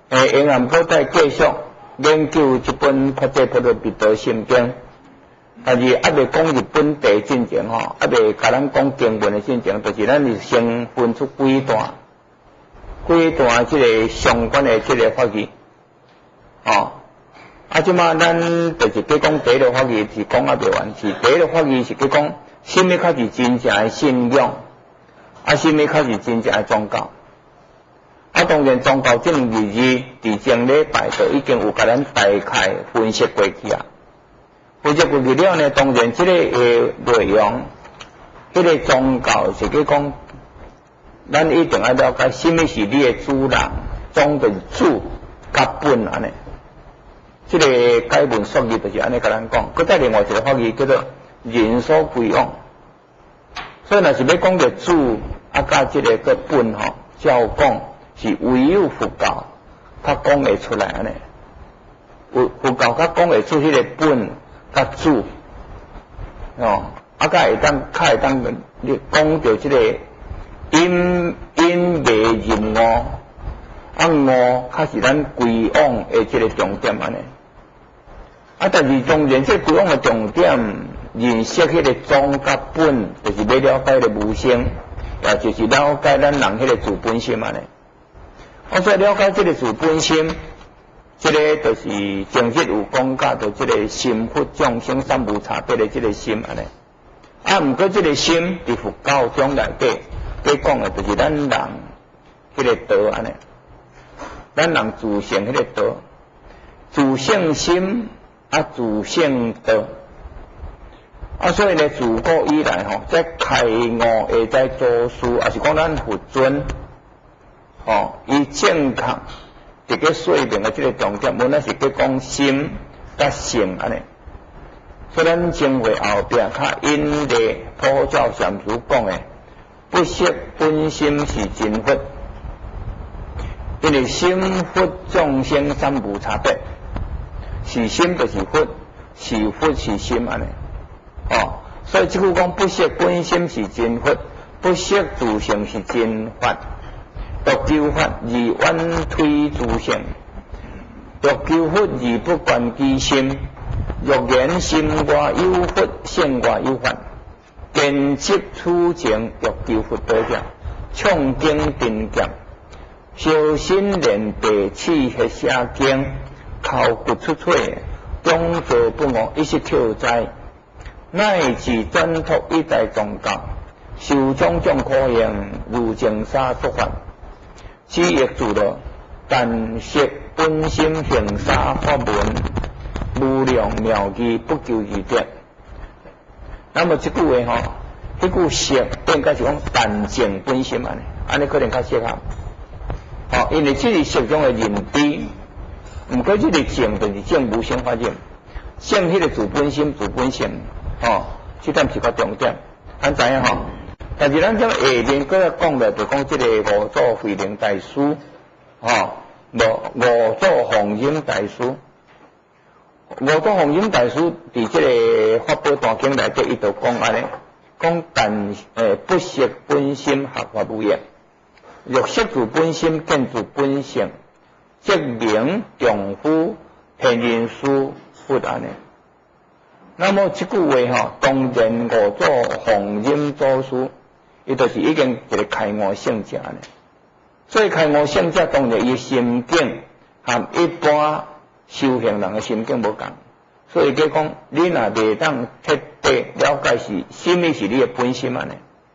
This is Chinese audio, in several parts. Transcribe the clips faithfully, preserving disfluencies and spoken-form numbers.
诶，永远搁再继续研究这本《帕济婆罗蜜多心经》，但是还未讲日本地进前吼，还未甲咱讲经文的进前，就是咱是先分出几段，几段即个相关的即个法义，吼。啊，即马咱就是计讲第一个法义是讲啊未完，是第一个法义是计讲什么才是真正的信仰，啊，什么才是真正的宗教。啊，当然宗教这两个字伫前礼拜就已经有甲咱大概分析过去啊。分析过去了呢，当然这个诶内容，迄、那个宗教是计讲，咱一定要了解什么是你的主人，总的主甲本安尼。这个解文说义就是安尼甲咱讲，佮再另外一个法义叫做人所归往。所以若是要讲着主啊，甲这个个本吼，照讲是唯有佛教较讲会出来安尼。佛佛教较讲会出迄个本甲主，哦，啊，甲会当较会当你讲着这个因因未任我，啊我较是咱归往的这个重点安尼。啊，但是当然，这归往的重点，认识迄个宗甲本，就是要了解个无声，也就是了解咱人迄个自本心安尼。我所以了解这个自本心，这个就是正式有讲到着这个心佛众生三无差别的这个心安尼。啊，毋过这个心伫佛教中内底，要讲的就是咱人迄个道安尼，咱人自性迄个道，自性心。啊，自性道，啊，所以呢，自古以来吼，在开悟的在祖师，也是讲咱佛尊，吼，伊正确伫个说明的这个重点，无那是伫讲心甲性安尼。所以咱经会后壁较因地普照禅师讲的，不识本心是真佛，因为心佛众生三无差别。是心就是佛，是佛是心安尼，哦，所以即句讲不识本心是真佛，不识自性是真法，欲求法而远推自性，欲求佛而不观其心，欲言心外有佛，性外有法，坚执此情欲求佛道者，唱经定剑，修心练地气血下经。口骨出喙，终作不我，一时口哉，乃至转托一代宗教，受种种苦刑，如净沙出法，只益自乐，但识本心行沙法门，无量妙义不求而得。那么这句话吼，这句识应该是讲但净本心安尼，安尼可能较适合。哦，因为这是识中的认知。毋过这个正就是正无生法认，正迄个自本心自本性，哦，这点是个重点，咱知影吼。但是咱这下面搁要讲的，就讲这个五祖慧能大师，哦，五五祖弘忍大师，五祖弘忍大师伫这个法宝大经内底，伊就讲安尼，讲但诶不识本心合法无益，若识自本心见自本性。即名丈夫现人师佛安尼。那么这句话吼，当然五祖弘忍祖师，伊就是已经一个开悟圣者呢。所以开悟圣者当然伊心境和一般修行人的心境无共。所以佢讲，你若未当彻底了解是什么是你的本心安尼，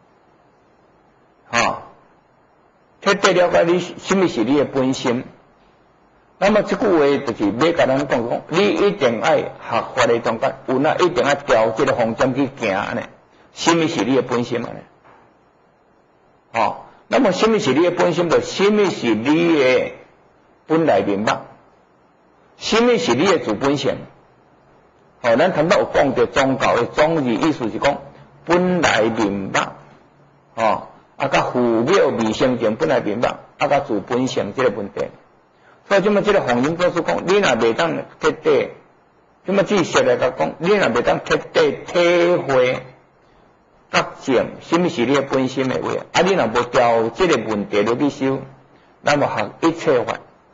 吼，彻底了解你什么是你的本心。那么这句话就是要甲咱讲讲，你一定要学法的中间，有那一定要调这个方针去行安尼。什么是你的本心安尼？哦，那么什么是你的本心？就什么是你的本来面目？什么是你的自本性？哦，咱头先有讲到宗教的宗义，意思是讲本来面目，哦，啊，甲父母未生前本来面目，啊，甲自本性这个问题。所以即么即个弘忍祖师讲，你若未当彻底，即么只实来甲讲，你若未当彻底体会觉证，什么是你的本心的话，啊，你若无调这个问题落去修，那么学一切法，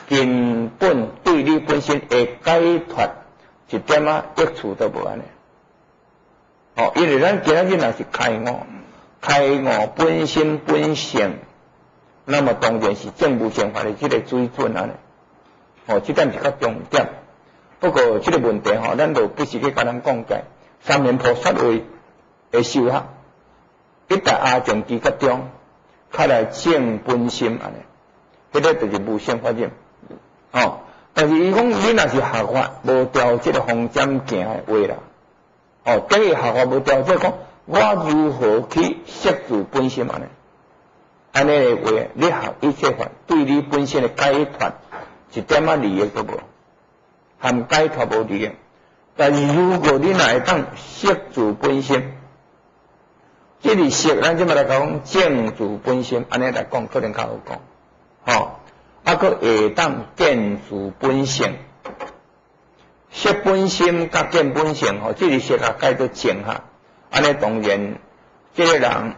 根本对你本身会解脱一点啊益处都无安尼。哦，因为咱今仔日若是开悟，开悟本身本性，那么当然是正无生法的这个水准安尼。哦，这点是较重点。不过这个问题吼，咱就不是去甲咱讲解。三面菩萨为会修学，一大阿正机较中，较来正本心安尼，迄个就是无生法忍。哦，但是伊讲你若是学法无调这个方针行的话啦，哦，等于学法无调这讲，我如何去摄住本心安尼？安尼的话，你学一切法对你本身的解脱一点仔利益都无，含解脱无利益。但是如果你若会当摄住本心，这里摄咱即摆来讲正住本心，安尼来讲可能较好讲，吼、哦。啊，佫会当见住本性，摄本心甲见本性吼，这里摄甲解做正哈。安尼当然，这个人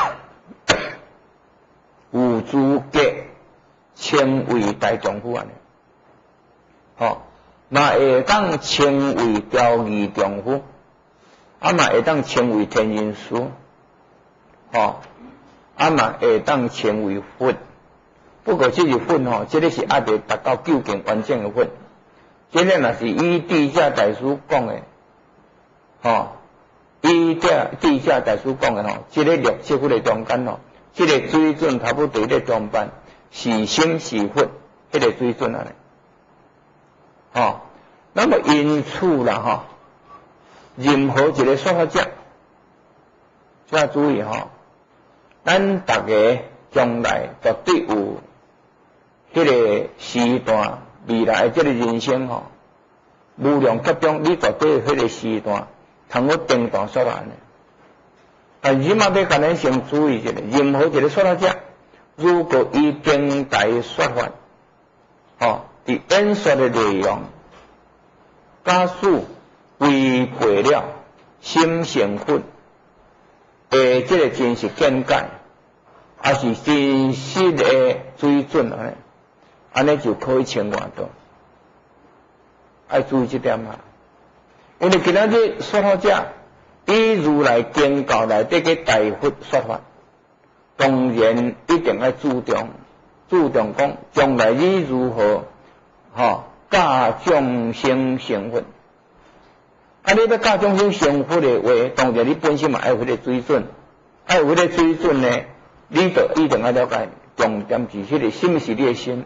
有资格称为大丈夫安尼，吼，嘛会当称为调义丈夫，啊嘛会当称为天人师，吼，啊嘛会当称为佛。不过这个分吼，这个是还未达到究竟完整的分。这个若是以地下大师讲的，吼，以这地下大师讲的吼，这个六七分的中间吼，这个水准差不多在中班，是心是佛，这个水准啊咧，吼。那么因此啦吼，任何一个说法者，请注意吼，咱大家将来绝对有。迄个时段，未来即个人生吼，无量劫中，你绝对迄个时段，通去定当说法呢。但是嘛，要甲咱先注意一下，任何一个说法者，如果以经台说法，吼，伫演说的内容，假使违背了心性佛的即个真实见解，也是真实的水准啊。安尼就可以称外道，爱注意这点啊！因为今仔日说法者以如来经教内底个大佛说法，当然一定要注重注重讲将来你如何吼教众生成佛。啊，你要教众生成佛的话，当然你本身嘛爱有迄个水准，爱有迄个水准呢，你就一定要了解重点是迄个心是你的心。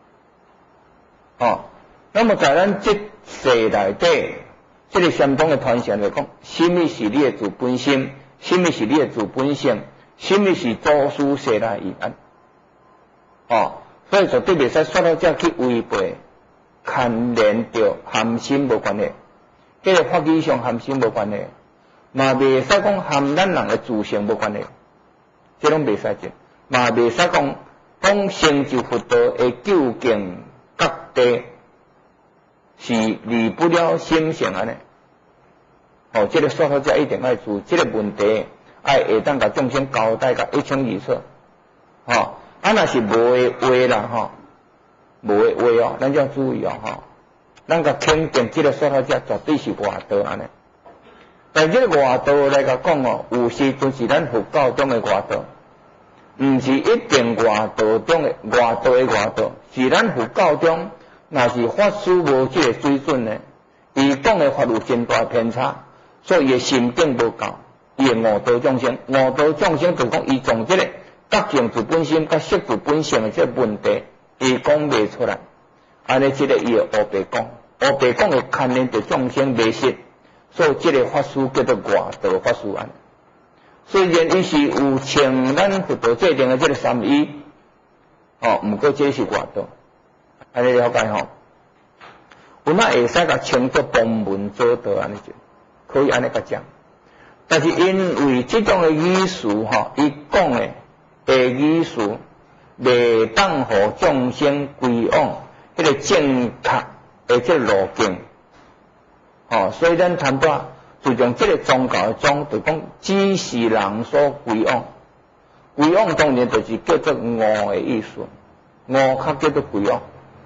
哦，那么在咱这世内底，这个相当的传承来讲，什么是你的自本心？什么是你的自本性？什么是祖师世来义安？哦，所以绝对袂使说到这去违背，牵连着含心无关系，迄、那个法义上含心无关系，嘛袂使讲含咱人的自性无关系，这拢袂使做，嘛袂使讲讲成就佛道的究竟。各地是离不了心性安尼，哦，这个说法者一定要注意，这个问题爱会当甲众生交代甲一清二楚，吼，啊若是无的话啦，吼，无的话哦，咱就要注意哦，吼，咱甲肯定这个说法者绝对是外道安尼，但这个外道来甲讲哦，有时阵是咱佛教中的外道。毋是一定外道中的外道的外道，是咱佛教中，若是法师无这个水准呢，伊讲的法有真大偏差，所以伊的心境无够，伊会误导众生，误导众生就讲伊从这个觉性自本心、甲色自本性的这个问题，伊讲袂出来，安尼这个伊会黑白讲，黑白讲会牵连着众生迷失，所以这个法师叫做外道法师安。虽然伊是有请咱佛道制定的这个三依，哦，毋过这是外道，安尼了解吼？有哪会使甲称作旁门左道安尼就，可以安尼甲讲。但是因为这种的语词吼，伊讲的的语词，袂当互众生归往迄个正确的这个路径，哦，所以咱谈到。就从这个宗教的宗，就讲只是人所归往，归往当然就是叫做悟的意思，悟较叫做归往。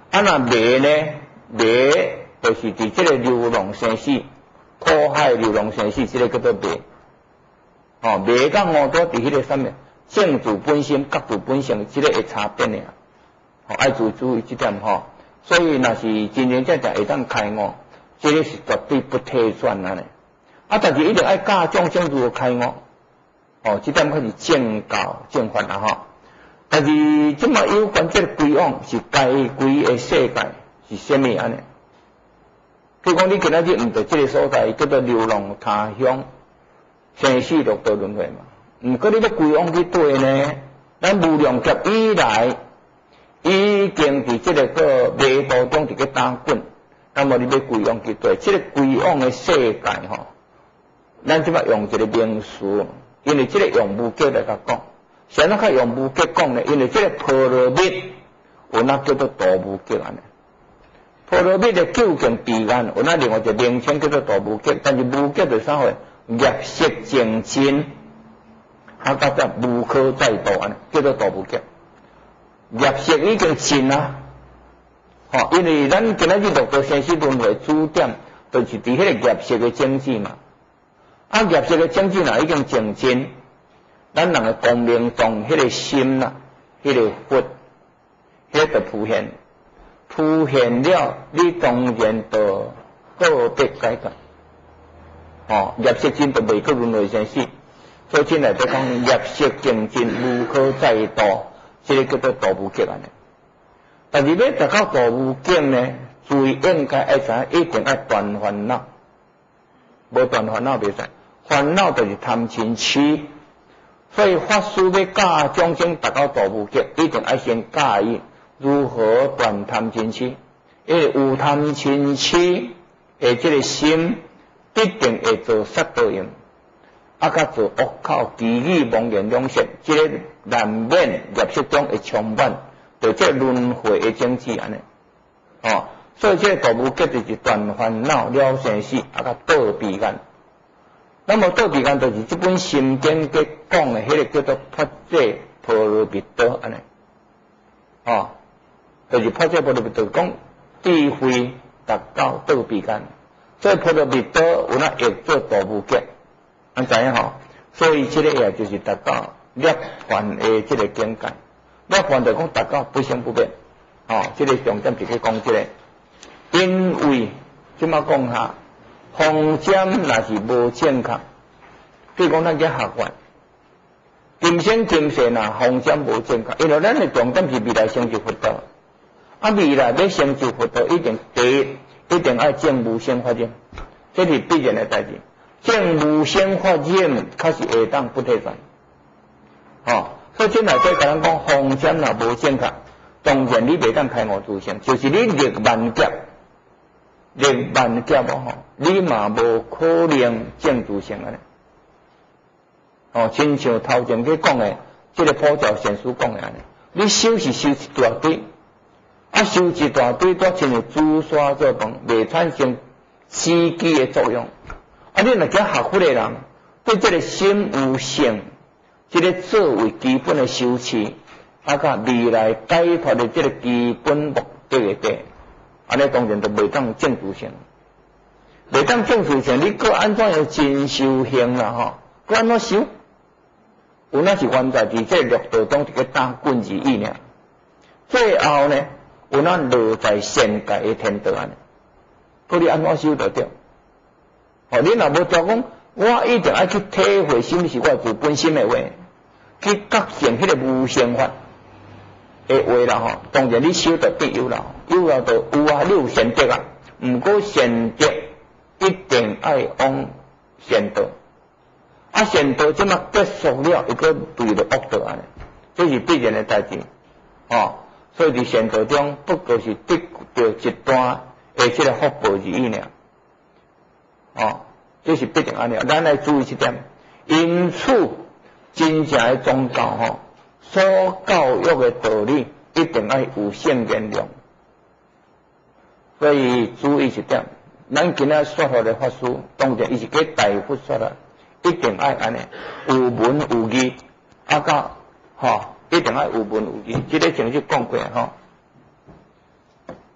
啊那迷呢？迷就是伫这个流浪生死、苦海流浪生死，这个叫做迷。哦，迷甲悟都伫迄个上面，正主本心、觉主本性，这个会差别的。哦，爱注注意这点吼。所以若是真真正正会当开悟，这个是绝对不退转啊呢。啊，但是一定爱教众生如何开悟。哦，这点可是正教正法啊吼。但是即马有关这个归往是该归的世界是啥物安尼？譬如讲你今仔日毋在这个所在，叫做流浪他乡，生死六道轮回嘛。毋过你要归往去对呢？咱无量劫以来已经伫这个个迷途中伫个打滚，那么你要归往去对？这个归往的世界吼，咱即马用一个名词，因为这个用无叫来甲讲。谁那较用无结讲呢？因为这个波罗蜜有那叫做大无结安尼。波罗蜜的究竟彼岸有那另外一个名称叫做大无结，但是无结就是啥货？业色净尽，啊，甲只无可再度安尼，叫做大无结。业色已经尽啦，吼，因为咱今仔日六道生死轮回主点，就是伫迄个业色的境界嘛。啊，业色的境界若已经净尽。咱人的光明中，迄个心啦，迄个佛，迄个浮现，浮现了，你当然就告别解脱。哦，业色尽就未可轮回生死，所以进来就讲业色净尽，无可再度，这个叫做大无结安尼。但是要达到大无结呢，最应该爱知影，一定爱断烦恼，无断烦恼袂使，烦恼就是贪嗔痴。所以法师要教众生达到大无结，一定要先教伊如何断贪嗔痴。因为有贪嗔痴的这个心，必定会做杀盗淫，啊，甲做恶口、绮语、妄言两舌，这个难免业色中会充满，就这轮回的境界安尼。哦，所以这个大无结就是断烦恼、了生死，啊，甲倒彼岸。那么倒彼岸就是这本心经嘅讲的，迄个叫做破解波罗蜜多安尼，哦，就是破解波罗蜜多讲智慧达到倒彼岸，所以波罗蜜多有那会做大无结，安知影吼？所以这个也就是达到涅槃的这个境界，涅槃就讲达到不生不灭，哦，这个重点就是讲这个，因为即马讲下。方针若是无正确，比如讲咱在学院，今生今世若方针无正确，因为咱的重点是未来成就佛道，啊未来要成就佛道，一定第一一定要证无生法忍，这是必然的代志。证无生法忍，确实会当不退转。哦，所以今来再甲咱讲方针若无正确，当然你袂当开悟自性，就是你历万劫。历万劫哦吼，你嘛无可能证自性安尼。哦，亲像头前去讲的，这个普照贤师讲的安尼，你修是修一大堆，啊修一大堆，都亲像珠沙做饭，未产生刺激的作用。啊，你若叫学佛的人，对这个心有性，这个作为基本的修持，啊甲未来解脱的这个基本目的的地。安尼当然就袂当证自性，袂当证自性，你搁安怎样真修行啦吼？搁安怎修？有那是原在伫这六道中一个打滚而已尔。最后呢，有那落在仙界的天道安尼，搁你安怎修得着？哦，你若无照讲，我一定要去体会什么是我自本心的话，去觉醒迄个无生法。的话啦吼，当然你修得必有啦，有啦就有啊，你有善德啊，毋过善德一定爱往善道，啊善道即马结束了，伊个对着恶道安尼，这是必然的代志，哦，所以伫善道中不过是得到一段的这个福报而已尔，哦，这是必定安尼，咱来注意一点，因此真正的宗教吼。所教育的道理一定要有性原谅，所以注意一点，咱今仔说法的法师，当然伊是给大佛说的，一定要安尼有文有义，啊甲吼一定要有文有义，这个前就讲过吼。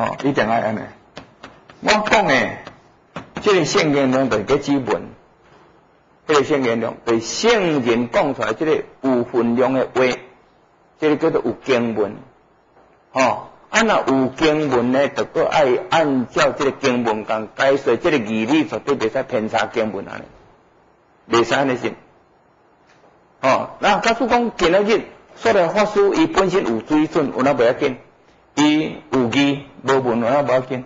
哦，一定爱安尼。我讲诶，这个圣言量就是个基本，这个圣言量对圣人讲出来，这个有分量的话，这个叫做有经文。哦，啊那有经文呢，就搁爱按照这个经文讲解说，这个义理绝对袂使偏差经文安尼，袂使安尼信。哦，那假使讲今仔日说来法师，伊本身有水准，有哪袂要紧？伊有义无文，有哪袂要紧？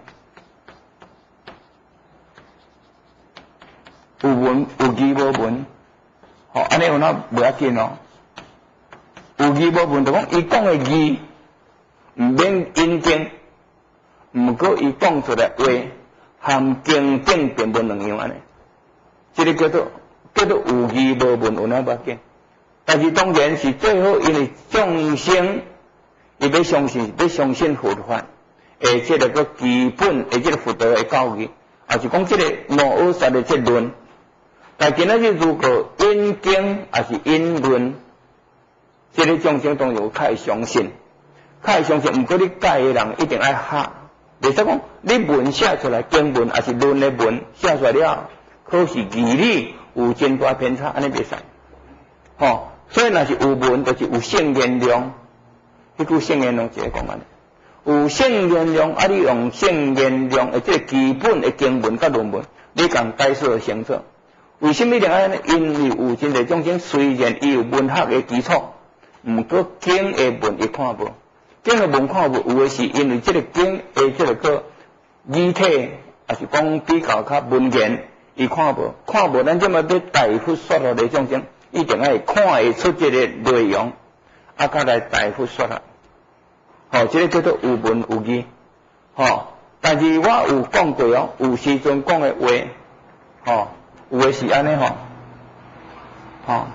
有文有义无文，吼、哦，安尼有哪袂要紧哦？有义无文，就讲伊讲的义。唔免引经，毋过伊讲出来话，含经典并无两样安尼。这个叫做叫做有义无文，有哪要紧？但是当然是最好，因为众生伊要相信，要相信佛法，而且个个基本，而且个佛道的教义，也是讲这个无二实的这论。但今仔日如果引经也是引论，这个众生当然有较会相信。较会相信，毋过你教的人一定爱学，袂使讲你文写出来经文，还是论的文写出来了，可是义理有真大偏差，安尼袂使。吼、哦，所以若是有文，就是有圣言量。迄句圣言量就是讲安尼，有圣言量，啊，你用圣言量的这个基本的经文甲论文，你共解说清楚。为什么一定安尼？因为有真侪众生虽然伊有文学的基础，毋过经的文伊看无。经的文看无，有诶是因为这个经诶，这个个语体，也是讲比较较文言，伊看无，看无，咱即么要大幅说落来种种，一定爱看会出这个内容，啊，甲来大幅说落。吼、哦，这个叫做有文有义，吼、哦。但是我有讲过哦，有时阵讲诶话，吼、哦，有诶是安尼吼，吼、哦，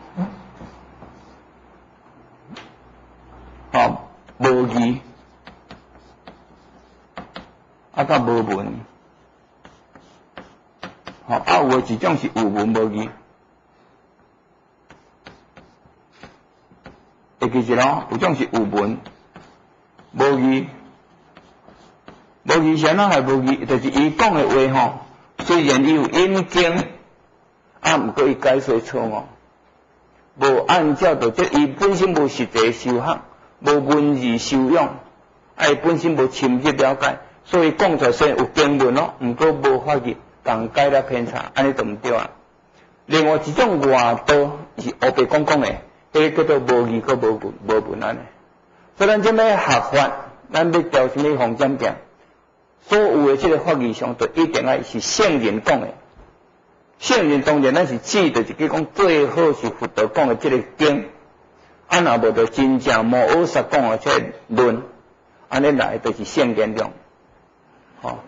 吼、哦。无义，啊，甲无文，吼、哦，啊，有诶一种是有文无义，会记住咯，有种是有文无义，无义啥哪系无义？就是伊讲诶话吼，虽然伊有引经，啊，毋过伊解说错误，无按照着这伊本身无实际修学。无文字修养，啊，伊本身无深入了解，所以讲出来虽然有经文咯，毋过无法律，共解了偏差，安尼就毋对啊。另外一种外道是黑白讲讲诶，迄个叫做无义个无文无文安尼。所以咱即摆学法，咱要调什么方针行？所有诶即个法义上，就一定爱是圣人讲诶。圣人当然咱是指着就是讲最好是佛道讲诶即个经。啊，若无就真正无二实讲诶，这论，安尼来就是圣言量，吼，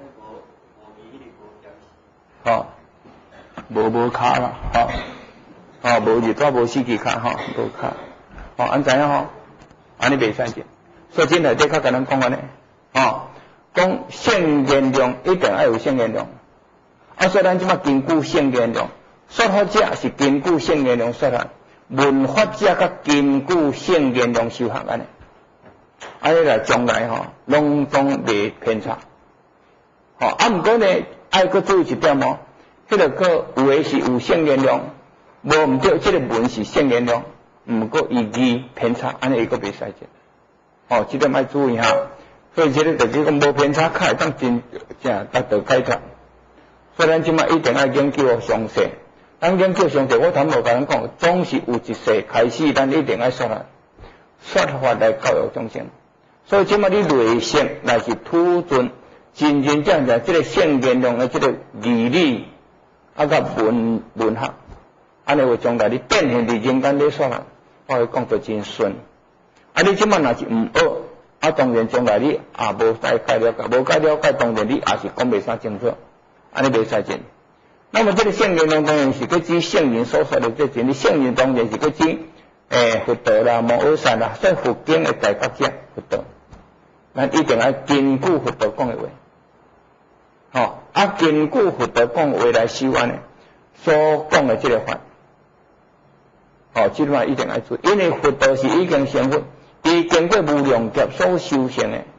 吼，无无卡啦，吼，吼无日头无四支卡，吼，无卡，吼，安怎样吼？安尼袂使见，所以真内底较甲咱讲安尼，吼，讲圣言量一定要有圣言量，啊，所以咱即马根据圣言量，说法者是根据圣言量说法。文法者甲根据圣言量修学安尼，安尼来将来吼，拢总袂偏差。吼、哦，啊，毋过呢，爱搁注意一点哦，迄、那个个有诶是有圣言量，无毋对，即、这个文是圣言量，毋过伊字偏差，安尼伊搁袂使见。哦，即点爱注意哈。所以即个就是讲无偏差，较会当真正达到解脱。所以咱即摆一定要研究详细。咱研究上帝，我头无甲咱讲，总是有一世开始，咱一定要说法，说法来教育众生。所以即摆你内心乃是突准真真正正即个圣言量的即个义理，啊甲文文学，安尼会将来你变现伫人间咧说法，我会讲得真顺。啊，你即摆若是毋学，啊当然将来你也无再解了解，无解了解，当然你也是讲袂啥清楚，安尼袂使真。那么这个圣言量当然是个指圣人所说的这真理，圣人当然是个指诶佛道啦、摩诃薩啦，所以佛經的大覺者佛道，咱一定要根據佛道講的話，吼、哦，啊根據佛道講的話來修安的所講的這個法，哦，這個一定要做，因為佛道是已經成佛，伊經過無量劫所修成的，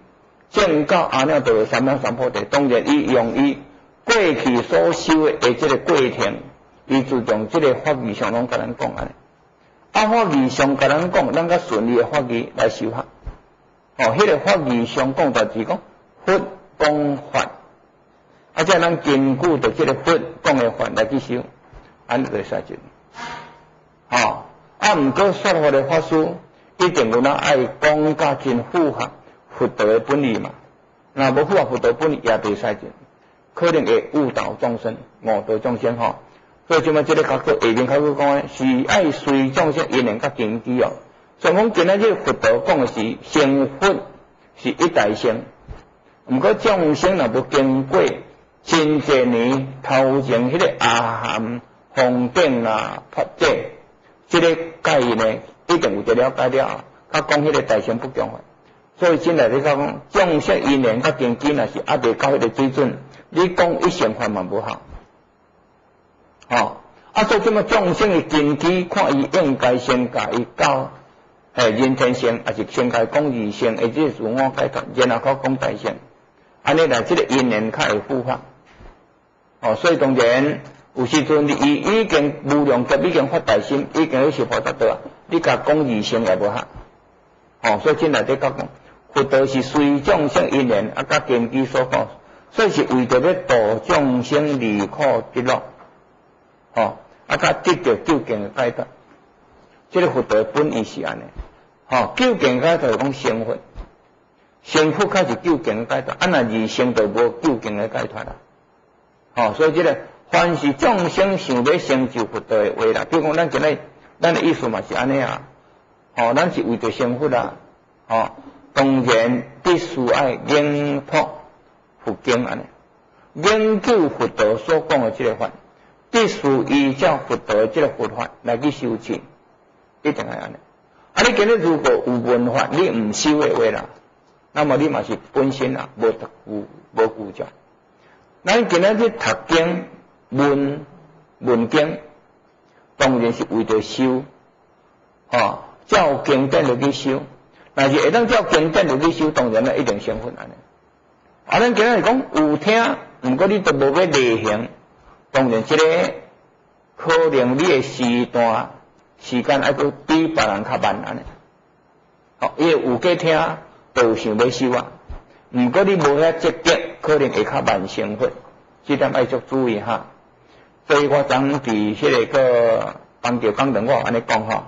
证到阿耨多罗三藐三菩提，当然伊用伊过去所修的即个过程，伊自从即个法义上拢甲咱讲安尼。啊，法义上甲咱讲，咱较顺利的法义来修学。哦，迄、那个法义上讲就是讲佛讲法，啊，即咱根据着即个佛讲的法来去修，安尼就会使进。哦，啊，毋过说法的法师一定有咱爱讲甲真符合佛道的本意嘛。若无符合佛道本意，也袂使进，可能会误导众生、误导众生吼。所以即摆即个角度下面角度讲诶，是爱随众生因缘甲根基哦。所以讲今仔日佛道讲的是成佛是一代性，毋过众生若无经过真济年头前迄个阿含、方便啊、法者，即、這个概念呢一定有得了解了，甲讲迄个大乘不共法。所以真来你讲众生因缘甲根基若是还袂到迄个水准，你讲一乘法嘛无效。哦，啊，所以即么众生的根基，看伊应该先甲伊教，诶，人天性，还是先甲伊讲二性，或者自我解脱，然后讲大性，安尼来即个因缘较会符合。哦，所以当然有时阵伊已经无量劫已经发大心，已经去是菩萨道啊，你甲讲二性也无合。哦，所以真来底讲讲，佛道是随众生因缘啊，甲根基所讲，所以是为着要度众生离苦得乐。哦，啊，甲得到究竟的解脱，这个佛道本意是安尼。哦，究竟解脱是讲成佛，成佛才是究竟的解脱，啊，若二乘就无究竟的解脱啦。哦，所以这个凡是众生想要成就佛道的话啦，比如讲咱今日咱的意思嘛是安尼啊。哦，咱是为着成佛啦。哦，当然必须爱研读佛经安尼，研究佛道所讲的这个法。必须依照佛道的这个佛法来去修持，一定系安尼。啊，你今日如果有文法，你唔修的话啦，那么你嘛是本身啊无读无无顾照。咱今日去读经文文经，当然是为着修，哦，照经典落去修。但是会当照经典落去修，当然啦一定成佛安尼。啊，咱今日讲有听，毋过你都无要例行。当然，这个可能你的时段时间还佫比别人较慢安尼。哦，因为有过听，都想要修啊。毋过你无遐积极，可能会较慢成佛，这点爱足注意哈。所以我昨伫迄个个帮着讲堂我安尼讲吼。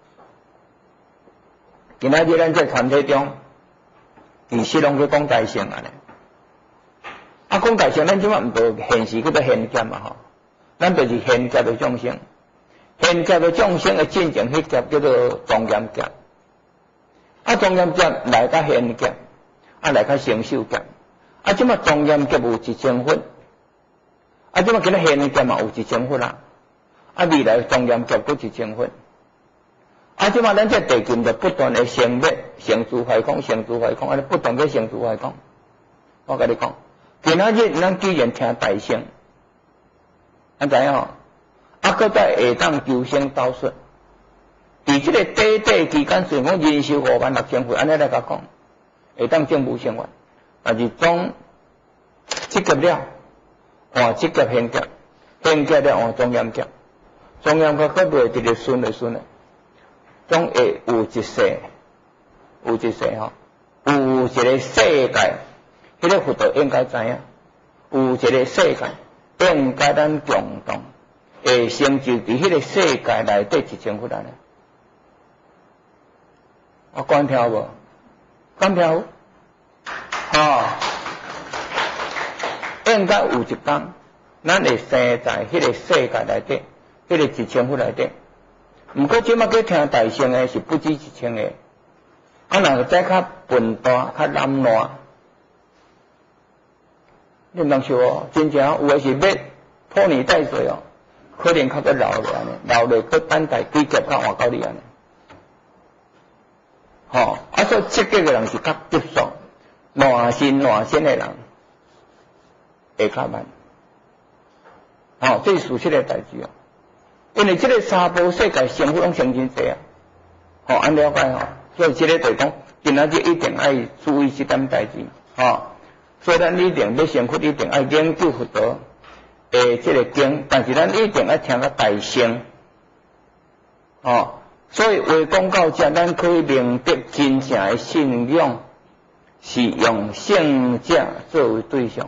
今仔日咱这团体中，其实拢去讲大乘安尼。啊，讲大乘，咱即摆毋着现实叫做现劫嘛吼，咱就是现劫的众生，现劫的众生的进程，迄劫叫做庄严劫。啊，庄严劫来甲现劫，啊来甲成就劫。啊，即摆庄严劫有一千佛，啊，即摆今仔现劫嘛有一千佛啦，啊，未来庄严劫佫一千佛。啊，即摆咱这地境就不断的升灭，成住坏空，成住坏空，安尼不断嘅成住坏空。我甲你讲。今仔日咱既然听大乘，安知影吼？啊，搁再下当求生道术。伫即个短短期间，虽然讲人寿五万六千岁，安尼来甲讲，下当证无生活，但是总积极了，换积极现劫，现劫了换庄严劫，庄严劫搁袂直直顺的顺的，总会有一世，有一世吼，有一个世界。迄个佛道应该知影，有一个世界应该咱共同会成就伫迄个世界内底一千佛安尼。我讲听无？讲听有？哦，应该有一天，咱会生在迄个世界内底，迄个一千佛内底。毋过即摆去听大乘的是不止一千个，啊，若再较笨蛋、较懒惰。你毋通笑哦，真正有诶是要拖泥带水哦，可能较个老了安尼，老了搁等待几劫较换到你安尼。吼，啊，所以积极诶人是较急速，乱心乱心诶人会较慢。吼，这是事实诶代志哦，因为即个三宝世界成佛拢成真济啊。吼，安了解吼，所以即个就是讲，今仔日一定爱注意即点代志。 哦，所以咱一定要先去一定要研究佛陀诶这个经，但是咱一定要听个大声，哦，所以话讲到这，咱可以明白真正的信仰是用圣者作为对象，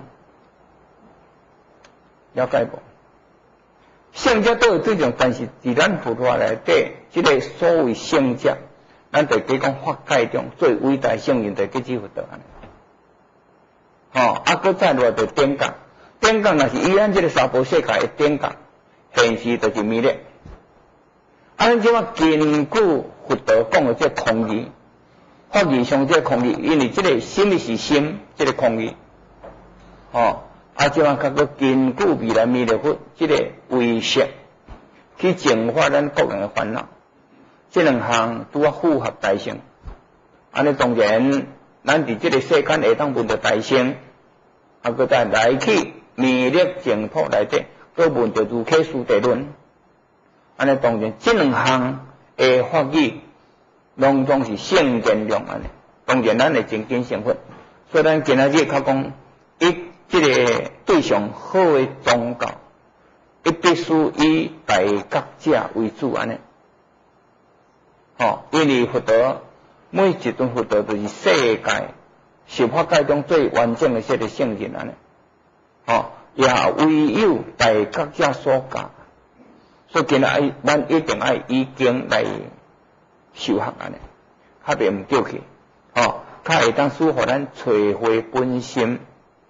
了解无？圣者作为对象，但是伫咱佛法内底，即、这个所谓圣者，咱就讲法界中最伟大圣人，就叫做佛陀安尼。哦，啊，搁再落就顶觉，顶觉若是以咱即个娑婆世界的顶觉，现实就是弥勒。啊，咱即马根据佛陀讲的这空义，法义上这空义，因为这个心是心，这个空义，哦。啊，即马较搁根据未来弥勒佛即个威胁，去净化咱各人的烦恼，这两项拄啊符合大乘。安尼当然，咱伫即个世间会当闻到大乘，啊，搁再来去弥勒净土内底，搁闻到如来师地论。安尼当然，这两项的法语，拢总是圣贤量安尼。当然，咱会真见成佛，所以咱今仔日较讲一。这个对象好的宗教，伊必须以大觉者为主安尼。哦，因为佛陀每一尊佛陀都是世界十法界中最完整的这个圣人安尼。哦，也唯有大觉者所教，所以今日咱一定要以经来修学安尼，较袂唔叫去。哦，较会当使互咱找回本心。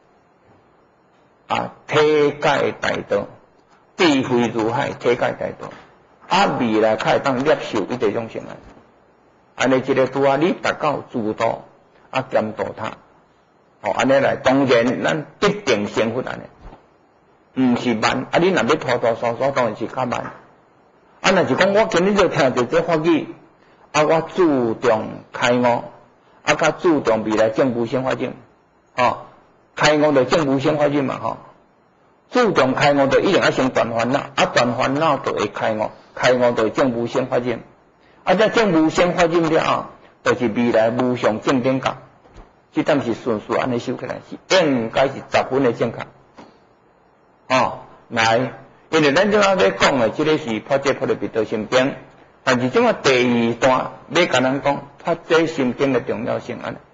啊，体解大道，智慧如海，体解大道。啊，未来较会当接受伊这种性啊。安尼一个拄啊，你达到诸道，啊监督他，哦，安尼来，当然咱必定成佛安尼，毋是慢。啊，你若要拖拖嗦嗦，当然是较慢。啊，若是讲我今日就听到这法语，啊，我注重开悟，啊，较注重未来正步生发展，哦。开悟就正无生法境嘛吼，注重开悟就一定要先断烦恼，啊断烦恼就会开悟，开悟就正无生法境，啊这正无生法境了后，就是未来无上正等觉，这点是顺序安尼修起来是应该是十分的正确，哦，来，因为咱即马要讲的这个是破这破的彼得心经，但是即马第二段要甲咱讲破这心经的重要性安尼，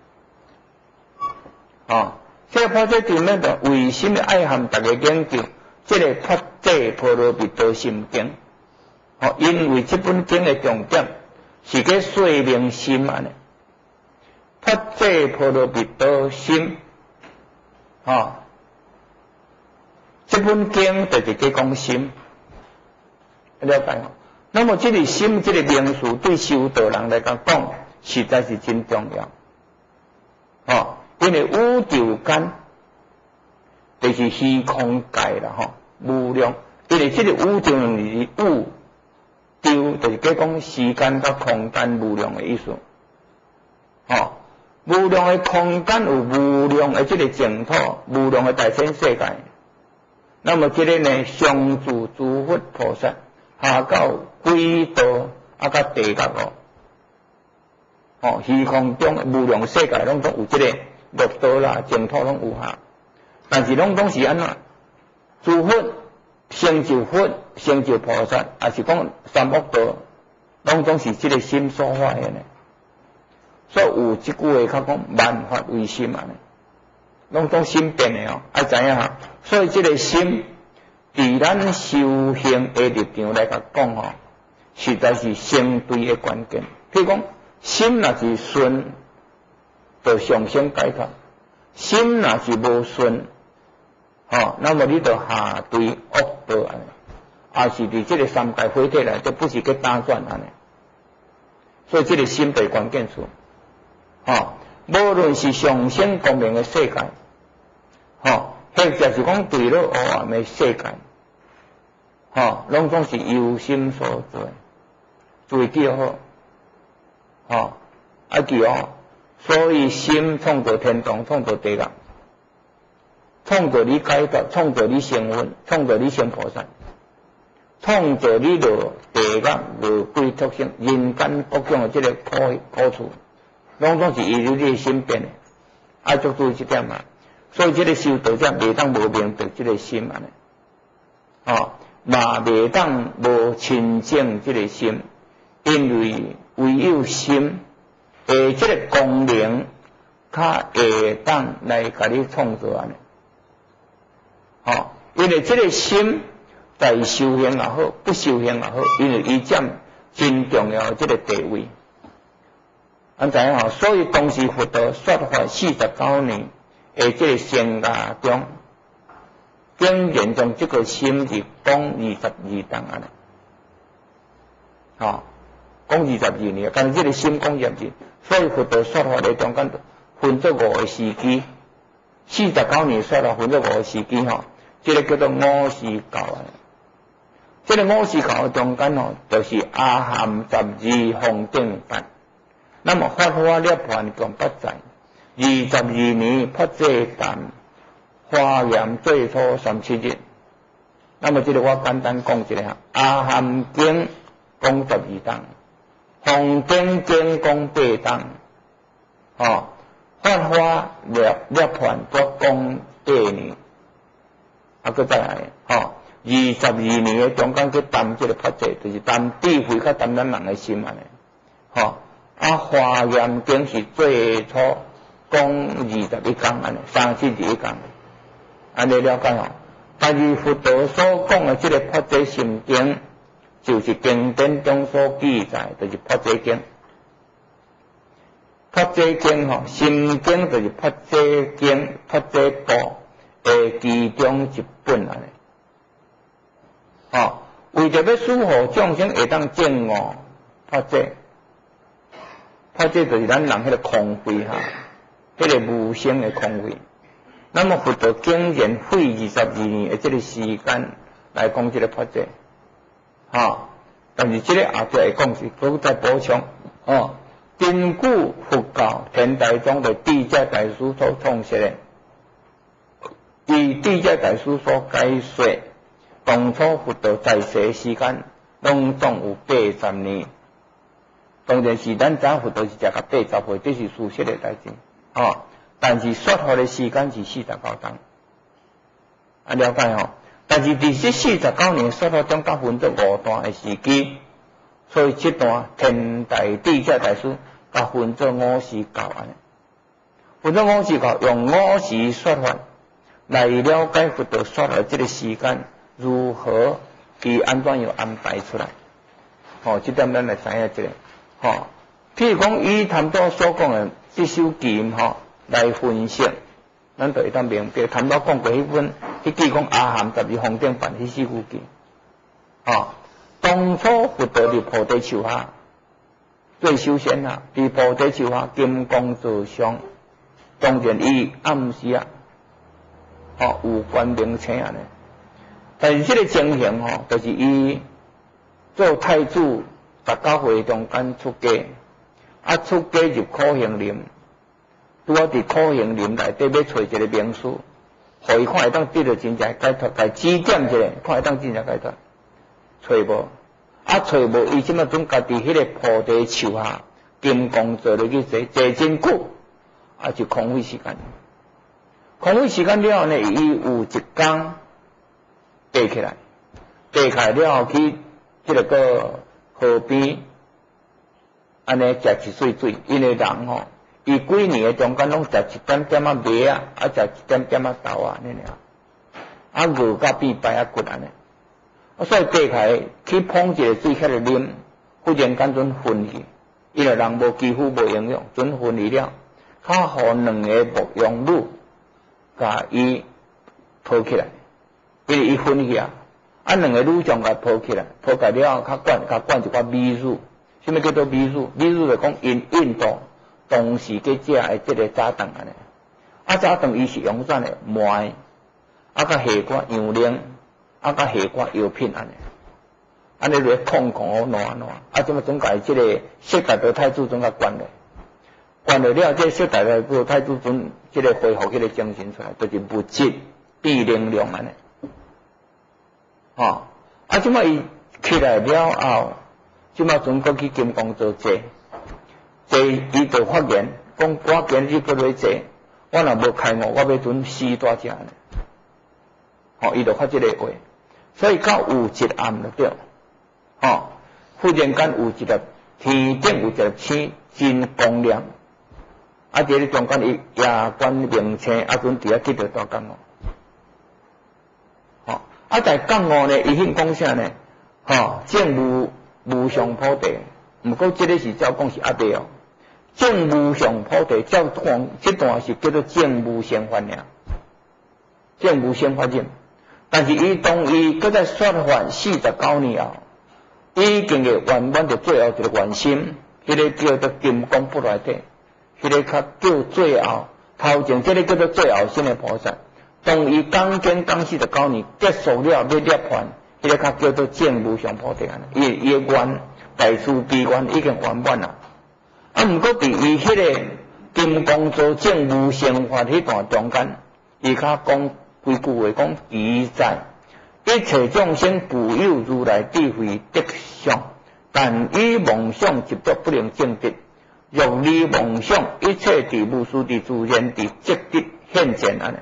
哦。这个破这里面的为什么爱含大家研究这个破这婆罗蜜多心经？哦，因为这本经的重点是给说明心安尼。破这婆罗蜜多心，哦，这本经就是给讲心，了解吗？那么这个心这个名词对修道人来讲，实在是真重要，哦。因为宇宙间就是虚空界啦，吼，无量。因为这个宇宙是宇宙，就是讲讲时间甲空间无量的意思。吼，无量的空间有无量的这个净土，无量的大千世界。那么这个呢，上至诸佛菩萨，下到鬼道啊，甲地狱哦，哦，虚空中无量世界拢都有这个。六道啦、净土拢有哈，但是拢总是安怎？诸佛成就佛、成就菩萨，也是讲三恶道，拢总是这个心所化的呢。所以有一句话较讲万法唯心啊呢，拢总心变的哦，爱知影哈。所以这个心，伫咱修行的立场来甲讲吼，实在是相对的关键。譬如讲，心若是顺。就上升解脱，心若是无顺，吼、哦，那么你就下对恶道安尼，也是伫这个三界火体内，就不是去打转安尼。所以这个心对关键处，吼、哦，无论是上升光明的世界，吼、哦，或者是讲对了黑暗的世界，吼、哦，拢总是由心所做，注意记好，吼、哦，啊记哦。所以心创造天堂，创造地狱，创造你解脱，创造你成佛，创造你成菩萨，创造你落地狱落鬼畜生人间各种的这个苦苦处，拢总是依你的心变的。 爱足注意这点嘛。所以这个修道者袂当无明得这个心安尼，哦，嘛袂当无亲近这个心，因为唯有心诶这个功能，较会当来甲你创造安尼，哦，因为这个心在修行也好，不修行也好，因为伊占真重要这个地位。安知影吼？所以当时佛陀说法四十九年，诶，这个生涯中，竟然将这个心是讲二十二档安尼，吼，讲二十二年，但是这个心讲二十二，所以佛陀说法咧中间分做五个时期，四十九年说法分做五个时期吼，这个叫做五时教啊。这个五时教中间吼，就是阿含十二方正法。那么法华涅槃共八载，二十二年破这淡，华严最初三七日。那么这个我简单讲一下，阿含经讲十二档，方正经讲八档，哦，法华涅涅槃各讲八年，啊，佮再来，哦，二十二年嘅中间去谈这个破这，就是谈智慧佮谈咱人嘅心安尼，吼。啊，华严经是最初讲二十一讲安尼，三七二一讲，安尼了解吼。但是佛陀所讲的这个破这心经，就是经典中所记载，就是破这经。破这经吼，心经就是破这经、破这部的其中一本安尼。吼，为着要使互众生会当证悟破这。破这就是咱人迄个空慧哈，迄、那个无声的空慧。那么佛陀竟然费二十二年的这个时间来讲这个破这，哈。但是这个后头会讲是，佮再补充哦。根据佛教天台宗的地界大师所创设的，以地界大师所解说，当初佛陀在世时间，拢总有八十年。当然是咱早佛都是食到八十岁，这是事实的代志，哦。但是说法的时间是四十九天，啊了解吼。但是第这四十九年说法中，甲分做五段的时期，所以这段天台地界大师甲分做五时教安尼。分做五时教，用五时说法来了解佛陀说法这个时间如何，伊安怎样安排出来，哦，这点咱来知影这个。吼，譬如讲，以谈到所讲的这首经吼来分析，咱就会当明白。谈到讲过迄本，迄记讲阿含十二方正法迄四句经，吼，当初佛陀伫菩提树下，最首先啊，伫菩提树下金刚座上，当然伊暗时啊，吼有关名称安尼。但是这个情形吼，就是伊做太子。十九岁中间出家，啊出家入苦行林，拄好伫苦行林内底要找一个名师，互伊看会当得到真正解脱，来指点一下，看会当真正解脱，找无，啊找无，伊即马总家己迄个菩提树下金刚座落去坐，坐真久，啊就空费时间，空费时间了后呢，伊有一天爬起来，爬起来了后去即个个。河边，安尼食一水水，因为人吼，伊几年诶中间拢食一点点仔麦啊，啊食一点点仔豆啊，安尼尔，啊饿甲变白啊骨安尼，啊所以爬起来去捧一个水起来啉，忽然间准昏去，因为人无几乎无营养，准昏去了，较互两个牧羊女，甲伊抱起来，因为伊昏去啊。啊，两个女将甲抱起来，抱起来了后，较灌，较灌一寡米乳。什么叫做米乳？米乳就讲因印度当时去食的这个早顿安尼。啊，早顿伊是用啥呢？糜，啊，甲下寡羊奶，啊，甲下寡药品安尼。安尼来控控好烂烂。啊，即么总甲伊这个释大德太子总甲灌落，灌落了，这释大德太子总这个恢复这个精神出来，就是物质变能量安尼。吼，啊！即摆伊起来了后，即摆准过去金刚座坐，坐伊就发言，讲我今日搁来坐， 我若无开悟，我要准死大只呢。吼，伊就发这个话，所以到有一暗就对，吼，忽然间有一粒天顶有一粒星真光亮，啊，伫咧中间伊夜观明星，啊，阵伫遐记着大降悟，吼，啊，在降悟呢，伊迄讲啥呢？吼，正无无上菩提，毋过这个是照讲是阿伯哦。正无上菩提，照讲这段是叫做正无先法尔，正无先法忍。但是伊当伊搁再说法四十九年后，已经个圆满着最后一个圆心，迄、那个叫做金刚不来体，迄、那个较叫最后头前这个叫做最后身的菩萨。当伊刚经刚四十九年结束了要涅槃，迄、那个较叫做正无上菩提啊，伊伊愿大慈悲愿已经圆满啦。啊，毋过伫伊迄个金刚座正无生法迄段中间，伊较讲几句话，讲其在一切众生固有如来智慧德相，但以妄想执着不能证得。若离妄想，一切伫无数伫自然伫即得现前安尼。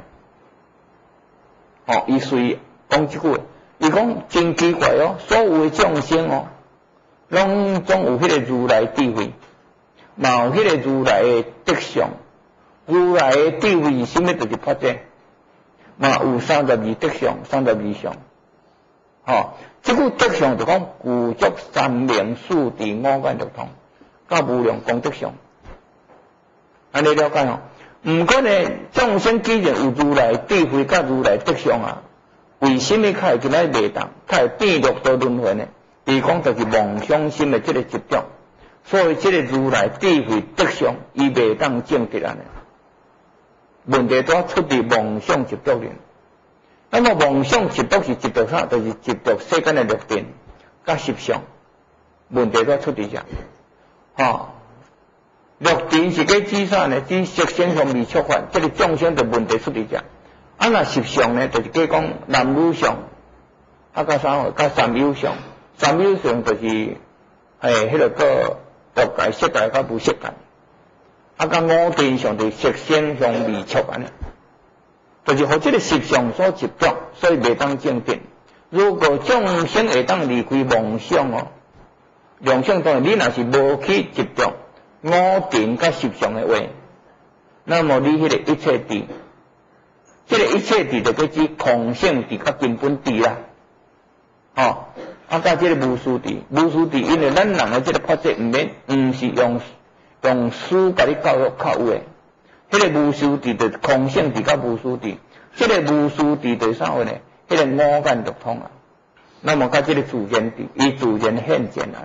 哦，伊随讲即句话，伊讲真奇怪哦，所有的众生哦，拢总有迄个如来智慧。嘛有迄个如来的德相，如来的智慧是甚物？就是法者。嘛有三十二德相，三十二相。吼，即句德相就讲具足三明四智五眼六通，甲无量功德相。安尼了解吼？毋过呢，众生既然有如来智慧甲如来德相啊，为甚物较会今仔袂当，较会变六道轮回呢？伊讲就是妄想心的即个执着。所以，这个如来智慧德相，伊袂当证得安尼。问题都出伫妄想执着里。那么，妄想执着是执着啥？就是执着世间的六尘甲实相。问题都出伫遮。吼，六尘是个指啥呢？指色声香味触法，这个众生的问题出伫遮。啊，那实相呢，就是计讲男女相，啊，甲啥？甲三有相。三有相就是诶，迄个个。独界、色界甲无色界，啊，甲五尘上对色声香味触安尼，就是互这个实相所执着，所以袂当证得。如果众生会当离开妄想哦，妄想当然你若是无去执着五尘甲实相的话，那么你迄个一切智，这个一切智就叫指空性智甲根本智啦，哦。啊，甲即个无数智，无数智，因为咱人的即个法则毋免，毋是用用书甲你教育较有诶。迄、那个无数智就是空性智甲无数智，即、这个无数智就是啥话呢？迄、那个五眼六通啊。那么甲即个自然智，伊自然现前啊。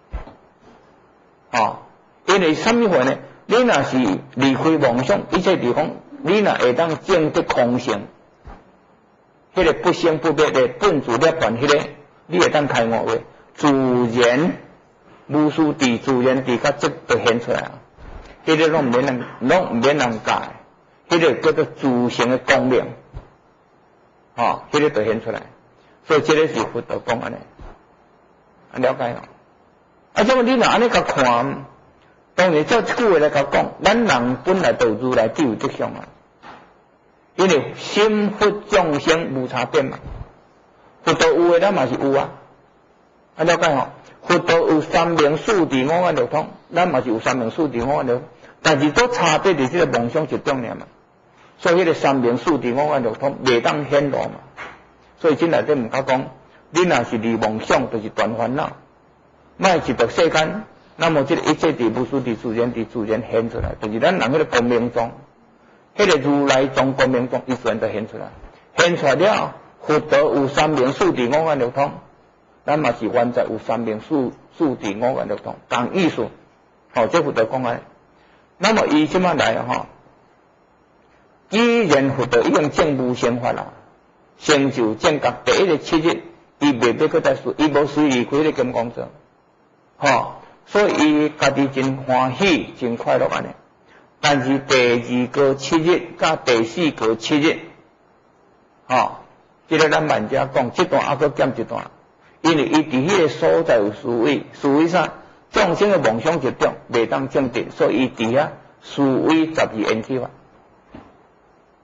哦，因为啥物话呢？你若是离开妄想，一切地方，你若会当证得空性，迄、那个不生不灭的本自涅槃，迄、那个。你会当开悟话，自然无数智，自然智甲即就显出来啊！迄、那个拢毋免人，拢毋免人教，迄、那个叫做自性的光亮，吼，迄、那个就显出来。所以这个是佛陀讲安尼，了解哦。啊，这么你若安尼甲看，当然照即句话来甲讲，咱人本来就如来智慧德相啊，因为心佛众生无差别嘛。佛陀有诶，咱嘛是有啊，啊了解吼？佛陀有三明四智五眼六通，咱嘛是有三明四智五眼六通，但是都差别伫即个妄想执着尔嘛。所以迄个三明四智五眼六通袂当显露嘛。所以即内底毋敢讲，你若是离妄想，就是断烦恼，莫执着世间，那么即个一切智无数智自然智自然显出来，就是咱人迄个光明中，迄、那个如来中光明中，伊自然就显出来，显出来了。佛陀有三明四智五眼六通，咱嘛是原在有三明四四智五眼六通，同意思。哦，这佛陀讲安尼。那么伊即摆来吼，既然佛陀已经证无生法啦，成就正觉第一个七日，伊袂要搁再随，伊无随离开迄个金刚座，吼，所以伊家己真欢喜、真快乐安尼。但是第二个七日甲第四个七日，吼。即个咱慢者讲，即段还佫减一段，因为伊伫迄个所在有思维，思维啥？众生的妄想执着袂当证得，所以伊伫遐思维十二缘起法。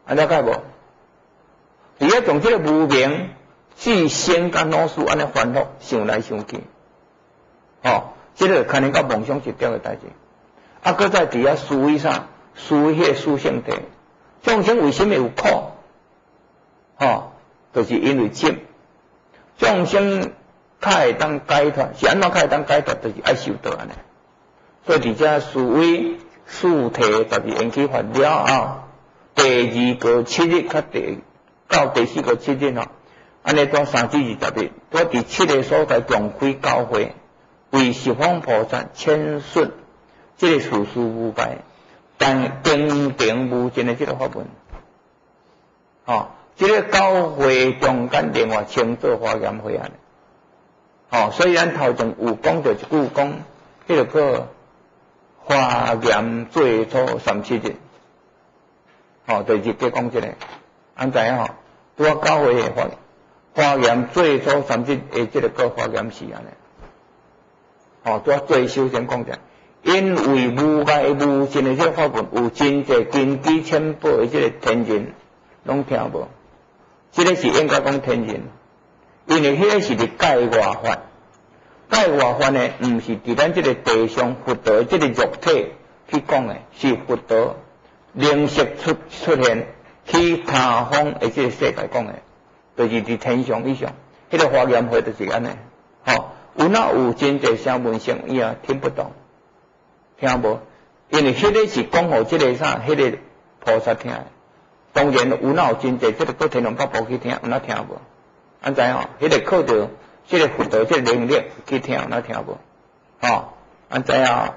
啊了解无？伊要从这个无明去先甲老师安尼烦恼想来想去，哦，这个可能甲梦想一条的代志。啊，搁在伫遐思维上，思维迄个思性体，众生为什么有苦？哦，就是因为chấp。众生较会当解脱，是安怎较会当解脱？就是爱修道安尼。所以伫遮思维四体十二缘起法了后，第二个七日较第到第四个七日吼，安尼到三至二十日，到第七个所在共开教会，为十方菩萨签述这个事事无败，但定定无尽的这个法门，哦。这个教会中间另外称作华严会安尼，哦，所以咱头前有讲到一句讲，迄个个华严最初三七日，哦，就是在讲这个，安知影吼？拄啊教会的华华严最初三七日的这个个华严时安尼，哦，拄啊最首先讲者，因为无碍无尽的这个法门，有真济根基浅薄的这个天人，拢听无。这个是应该讲天人，因为迄个是伫界外法，界外法呢，毋是伫咱这个地上佛陀这个肉体去讲的，是佛陀灵识出出现去他方的这个世界讲的，就是伫天上以上，迄、那个华严会就是安尼，吼、哦，有哪有真济声闻声伊也听不懂，听无，因为迄个是讲互这个啥，迄、那个菩萨听的。当然有哪有真济，这个搁天龙八部去听，有哪听无？安知吼？迄、那个靠着这个佛陀这个灵力去听，有哪听无？吼，安知影？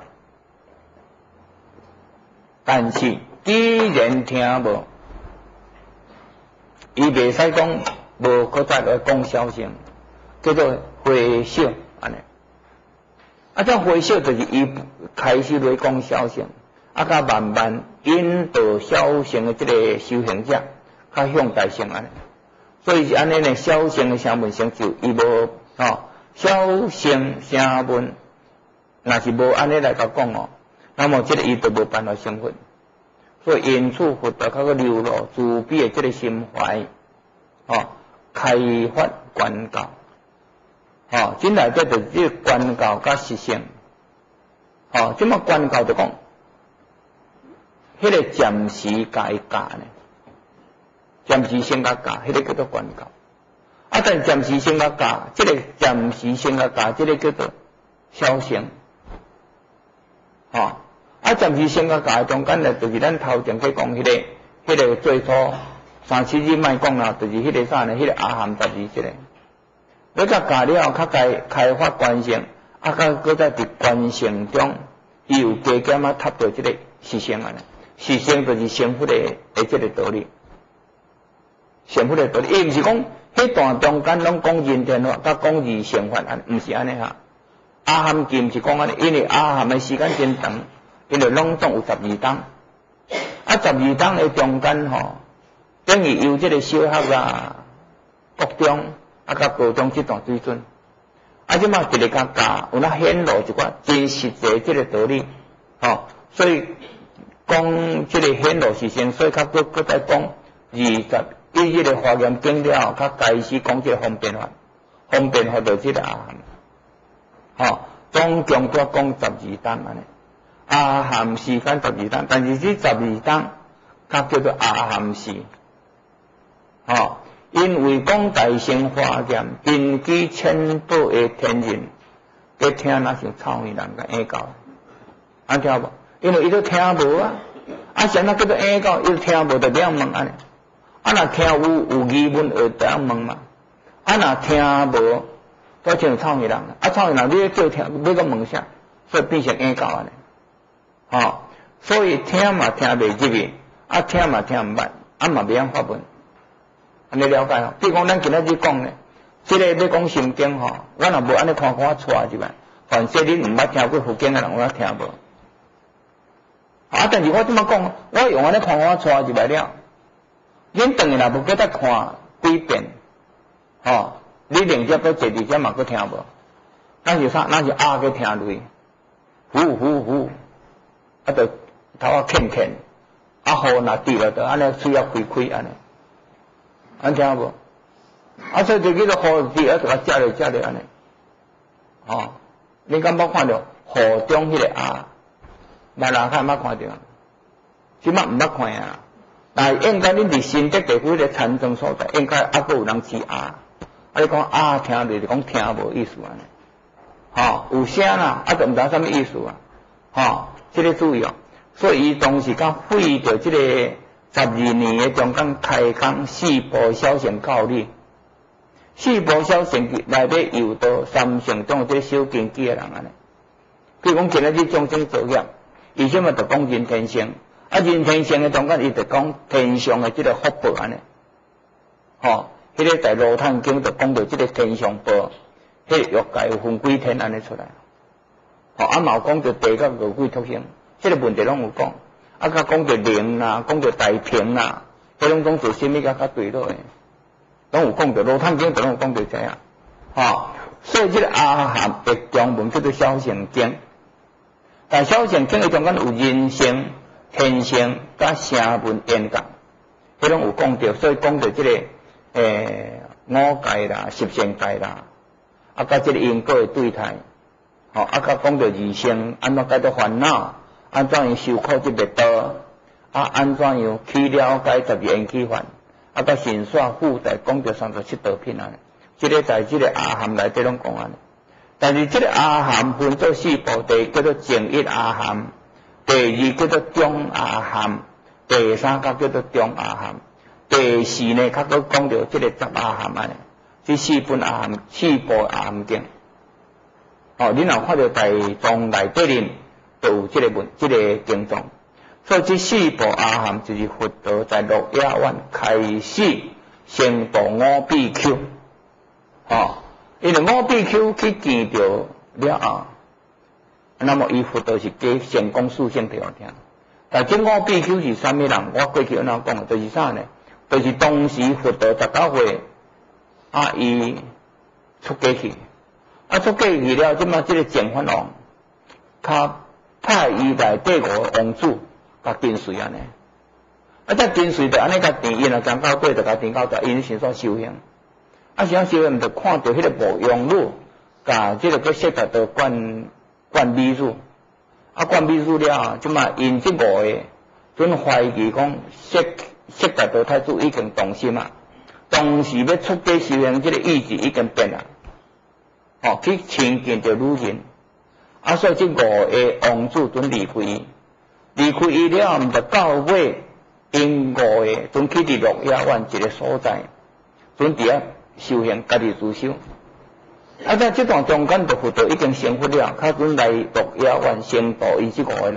但是既然听无，伊袂使讲无搁再来讲小声，叫做回小安尼。啊，这回小就是伊开始来讲小声。啊，甲慢慢引导小乘的这个修行者，较向大乘安尼，所以是安尼呢。小乘的声闻成就，伊无吼小乘声闻，若是无安尼来甲讲哦，那么这个伊就无办法成佛。所以因此佛陀较个流露慈悲的这个心怀，哦，开发观教，哦，真内底就是这个观教甲实性，哦，即么观教就讲。迄个暂时甲伊教呢，暂时先甲教，迄个叫做观教。啊，但暂时先甲教，即个暂时先甲教，即个叫做小乘。吼、哦，啊，暂时先甲教中间呢，就是咱头前去讲迄个，迄个最初三七日莫讲啦，就是迄个啥呢？迄个阿含十二即个。你甲教了后，较开开发观性，啊，甲搁在伫观性中，伊有加减啊，达到即个实性安尼。实性就是成佛的的这个道理，成佛的道理，伊毋是讲迄段中间拢讲人天法，甲讲二乘法安，毋是安尼哈。阿含经是讲安尼，因为阿含的时间真长，因为拢总有十二档，啊十二档的中间吼，等于由这个小学啊、国中啊、甲高中这段水准，啊即马一个甲教，有哪显露一寡真实际这个道理，吼、哦，所以。讲这个显露实性，所以较搁搁再讲二十一日的华严经了后，较开始讲这个方便法，方便法就这个阿含，吼、哦，总共都讲十二档安尼，阿含时间十二档，但是这十二档较叫做阿含时，吼、哦，因为讲大乘华严根基浅薄的天人，在听那像草莓人甲硬教，安听无？因为伊都听无啊，啊，啥那叫做硬教，伊都听无就这样问安尼，啊，若听有有疑问就这样问嘛，啊，若听无，都像草莓人，啊，草莓人你叫听，你个问啥，所以变成硬教安尼，吼、哦，所以听嘛听袂入去，啊，听嘛听毋捌，啊嘛袂晓发问，安尼了解吼？比如讲咱今仔日讲呢，即、這个要讲心经吼，我若无安尼看看我带入来，凡说恁毋捌听过佛经的人，我听无。啊！但是我这么讲，我用安尼看我带入来了，恁等于若无搁再看几遍，吼、哦，你另只搁坐伫遮嘛搁听无？咱是啥？咱是鸭去听落去，呼呼呼，啊，就头啊欠欠， 啊雨若滴落就安尼水啊开开安尼，安听无？啊，所以就叫做雨滴啊，就甲遮咧遮咧安尼，吼，你敢捌看到雨中迄个鸭？来人看捌看到，即摆毋捌看啊。但应该恁伫新竹地区迄个田庄所在，应该还佫有人饲鸭。啊，你讲鸭听着就讲听无意思安尼，吼，有声啦，啊，就毋知啥物意思啊，吼，即个注意哦。所以伊当时甲废掉即个十二年的中间开工四部小乘教理，四部小乘内底有到三乘中即个小经记的人安尼。比如讲今仔日种种作业，伊什么就讲人天性。啊，人天性的中间，伊就讲天上的即个福报安尼，吼，迄、那个在《罗汉经》就讲到即个天上报，迄、那个欲界有分几天安尼出来，吼，啊嘛有讲到地甲五鬼特性，即、這個问题拢有讲，啊，甲讲到灵啦，讲到大平啦，迄种讲做啥物甲较对落诶，拢有讲到《羅漢經》就拢有讲到这样，吼，所以即个阿含的中文叫做小乘經，但小乘經的中間有人性。天性甲声闻缘觉，迄拢有讲到，所以讲到即、這個诶、呃、五界啦、十善界啦，啊，甲即個因果的对待，吼、哦，啊，甲讲到二乘安怎解脱烦恼，安怎样修苦即灭道，啊，安怎样去了解十二缘起法，啊，甲神煞附带讲到三十七道品安尼，即、這個在即個阿含内底拢讲安尼，但是即個阿含分做四部，第叫做正一阿含。第二叫做中阿含，第三甲叫做中阿含，第四呢，较佫讲到即个十阿含安尼，即四本阿含，四部阿含经。哦，恁若看到大藏内底面就有即个文，即、這个经藏。所以即四部阿含就是佛陀在鹿野苑开始宣布五比丘。哦，因为五比丘去见到了后。那么，伊佛陀是给先讲四性给我听，但这五比丘是啥物人？我过去安怎讲？就是啥呢？就是当时佛陀十九岁，啊，伊出家去，啊，出家去了，即马即个净法王，他派伊内底五个王子，甲跟随安尼，啊，再跟随着安尼甲定，伊若讲到底，就甲定到底，因先煞修行，啊，想修行，就看到迄个无用路，甲即个个释迦道观。灌秘书，啊灌秘书了，即嘛因即五个，准怀疑讲释释迦道太子已经动心啊，当时要出家修行，即个意志已经变啦，哦，去亲近着女人，啊，所以即五个王子准离开伊，离开伊了，毋就到尾，因五个准去伫鹿野苑一个所在，准伫遐修行，家己自修。啊！在这段中间，就佛陀已经成佛了，较准来鹿野苑先度伊这五个人，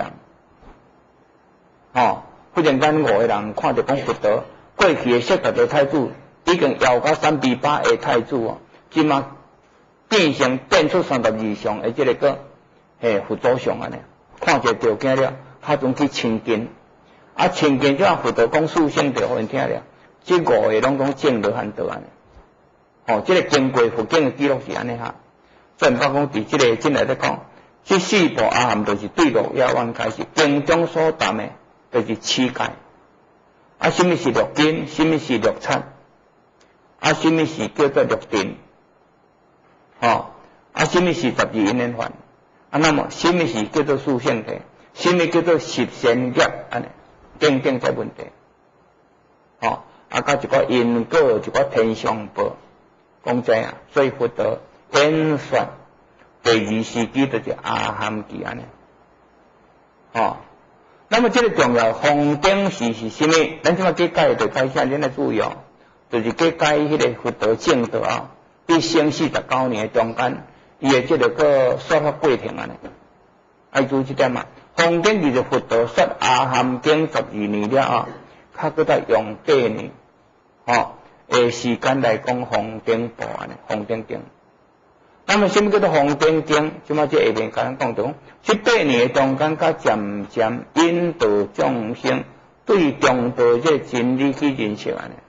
吼！忽然间五个人看着讲佛陀过去的释迦道太子已经摇到三比八的太子哦，即马变成变出三十二相的这个个嘿佛祖像安尼，看这条件了，较准去亲近，啊亲近这佛陀讲四性就互因听了，这五个拢讲证罗汉道安尼。哦，这个经过佛经的记录是安尼哈，所以包括伫这个进来咧讲，这四部阿含就是对鹿野苑开始，经中所谈的，就是七界。啊，什么是六根？什么是六尘？啊，什么是叫做六定？哦，啊，什么是十二因缘法？啊，那么什么是叫做四性体？什么叫做十善业？安尼，等等这问题。哦，啊，甲一个因果，一个天上报。讲这啊，所以佛陀演说第二时期就是阿含期安尼，哦。那么这个重要方顶是是什么？咱即马解解就解下，恁来注意哦，就是解解迄个佛陀正道啊，伫生四十九年中间，伊的这个个说法过程安尼，爱注意这点嘛。方顶就是佛陀说阿含经十二年了啊，较搁再用八年，哦。诶，时间来讲，方顶部安尼，方顶经。那么，什么叫做方顶经？即马这下面甲咱讲到，这八年中间，甲渐渐引导众生对中道这真理去认识安尼。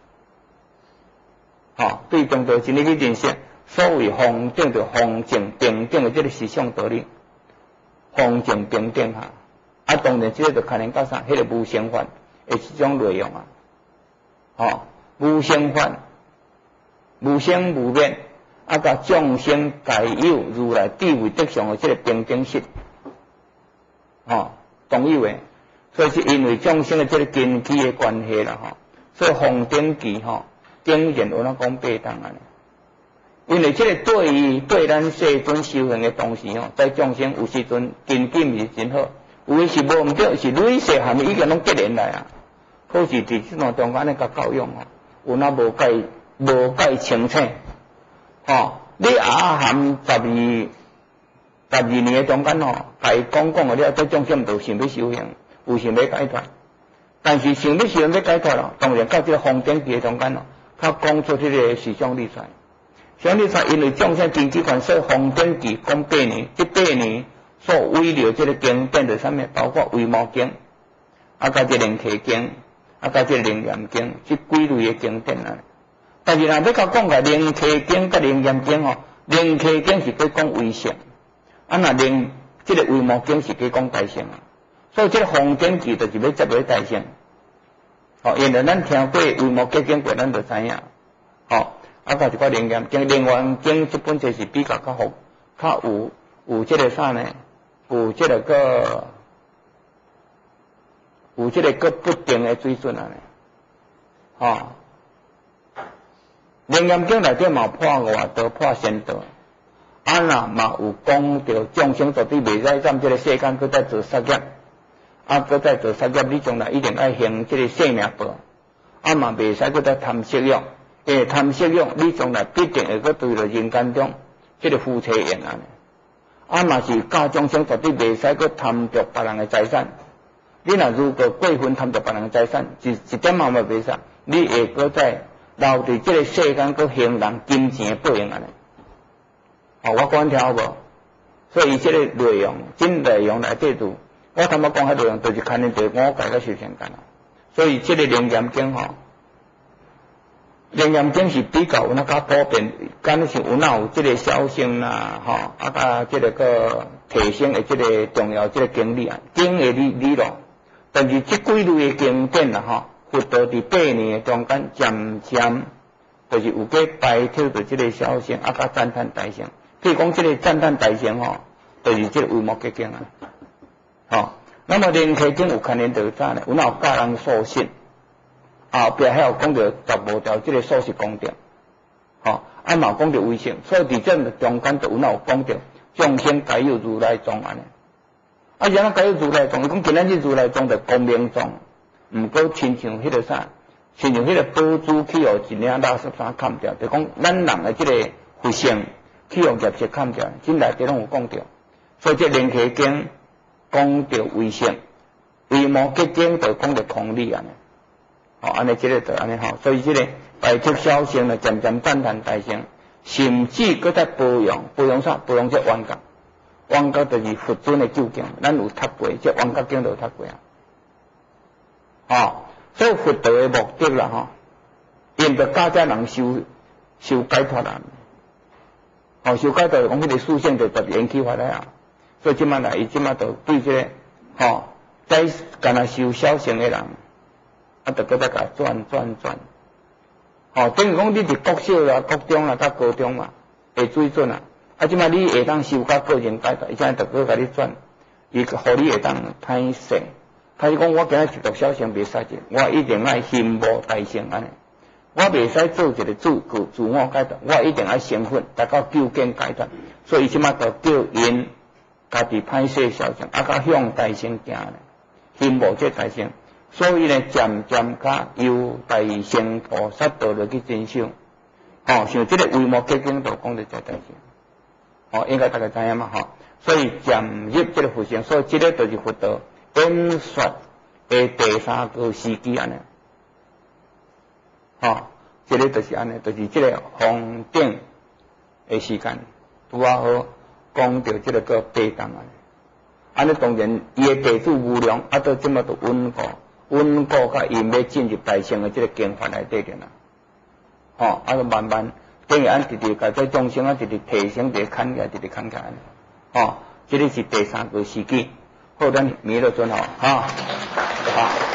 吼，对中道真理去认识，所谓方顶就方正平等的这个思想道理，方正平等哈。啊，当然这个就可能到啥，迄个无生法， 的一种内容啊。哦，无生法，无生无灭，啊，甲众生皆有如来智慧德相的这个平等性，哦，同意未？所以是因为众生的这个根基的关系啦，吼、哦，所以红顶记吼，经验有哪讲八当啊？因为这个对于对咱世尊修行的同时吼，在众生有时阵根基毋是真好，有的是无毋对，是累世含义已经拢结连来啊。可是伫即段中间咧，甲教育吼，有哪无解无解清楚，吼、哦，你也含十二十二年的中间吼，甲伊讲讲了，对众生就想要修行，有想要解脱，但是想要修行要解脱咯，当然到即个红顶记的中间咯，他讲出这个实相理出来，实相理出来，因为众生根基关，所以红顶记讲八年，即八年所围绕这个经典在上面，包括维摩经，啊，甲这灵契经。啊，甲这灵验经，即几类的经典啊。但是若要甲讲个灵契经甲灵验经吼，灵契经是去讲微性，啊，若灵即个维摩经是去讲大性啊。所以即个红顶记就是要接落大性。哦，因为咱听过维摩诘经过，咱就知影。哦，啊，甲一寡灵验经，灵验经即本就是比较较好，较有有即个啥呢？有即个个。有这个个不定的水准啊，吼、哦，灵验经内底嘛破外道、破仙道，啊那嘛有讲到众生绝对袂使占这个世间，搁再做杀业，啊，搁再做杀业，你将来一定爱行这个性命报，啊嘛袂使搁再贪色欲，因为贪色欲，你将来必定会搁对着人间中这个夫妻缘啊，啊嘛是教众生绝对袂使搁贪着别人的财产。你若如果过分贪着别人的财产，一一点嘛嘛袂使，你会搁再留伫这个世间搁行人金钱的报应安尼。哦，我讲听好无？所以这个内容，真内容内底度，我头先讲迄内容，就是看你对我解个修行间啦。所以这个灵验经吼，灵验经是比较有那较普遍，敢是有哪有这个小乘啦，吼，啊甲这个个提升的这个重要这个经历啊，经的理理论。但是这几类的经典啊，吼，佛道伫八年的中间渐渐，就是有个摆脱着这个小乘，啊，甲赞叹大乘。譬如讲这个赞叹大乘吼，就是这个维摩诘经啊，吼。那么灵契经有看连到啥呢？有哪有教人素食？后壁还有讲到十五条这个素食公德，吼，啊嘛讲到微性，所以伫这中间就有哪有讲到众生皆有如来藏安尼。啊，然后皆有如来藏，伊讲今仔日如来藏就光明藏，毋过亲像迄个啥，亲像迄个宝珠去互一领垃圾衫砍掉，就讲咱人的即个佛性去互业色砍掉，即内底拢有讲到。所以这灵契经讲到微性，维摩诘经就讲到空理安尼。哦，安尼即个就安尼吼，所以即个摆脱小乘呢，渐渐赞叹大乘，甚至搁再包容，包容啥？包容这冤家。冤家就是佛尊的究竟，咱有读过，这冤家经就有读过啊。哦，所以佛道的目的啦，吼，因着教遮人修修解脱啦。哦，修解脱讲迄个属性就特别引起发来啊。所以即摆来，伊即摆就对这个，吼，在干那修小乘的人，啊，就搁再甲转转转。哦，等于讲你伫国小啦、国中啦、甲高中嘛，会水准啊。啊，即摆你会当修到个人解脱，伊现在就搁甲你转，伊互你会当歹势。他就讲我今日一读小乘袂使者，我一定爱心无大乘安尼。我袂使做一个自自我解脱，我一定爱成佛，达到究竟解脱。所以伊即摆就叫因家己歹势小乘，啊，甲向大乘行咧，心无这大乘。所以呢，渐渐甲由大乘菩萨道落去真修。哦，像即个维摩诘经就讲到这大乘。哦，应该大家知影嘛，吼，所以渐入这个佛性，所以这个就是佛道演说的第三个时机安尼，吼，这个就是安尼，就是这个红顶的时间，拄啊好讲到这个个八当安尼，安尼当然伊的弟子无量，啊到即么就稳固，稳固甲因要进入大乘的这个经法内底点啦，吼，啊就慢慢。等于按直直甲这众生啊，直直提升，直直看起来，直直看起来，哦，这个是第三个时机，好，咱弥勒尊吼，哈，好。